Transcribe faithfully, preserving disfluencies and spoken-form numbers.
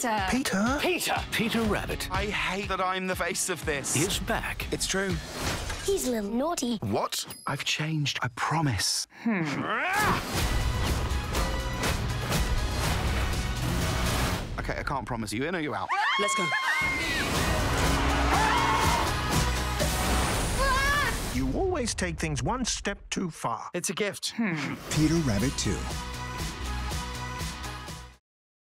Peter! Peter? Peter! Peter Rabbit I hate that I'm the face of this. is back. It's true. He's a little naughty. What? I've changed, I promise. Hmm. Okay, I can't promise you in or you out. Let's go. You always take things one step too far. It's a gift. Hmm. Peter Rabbit two.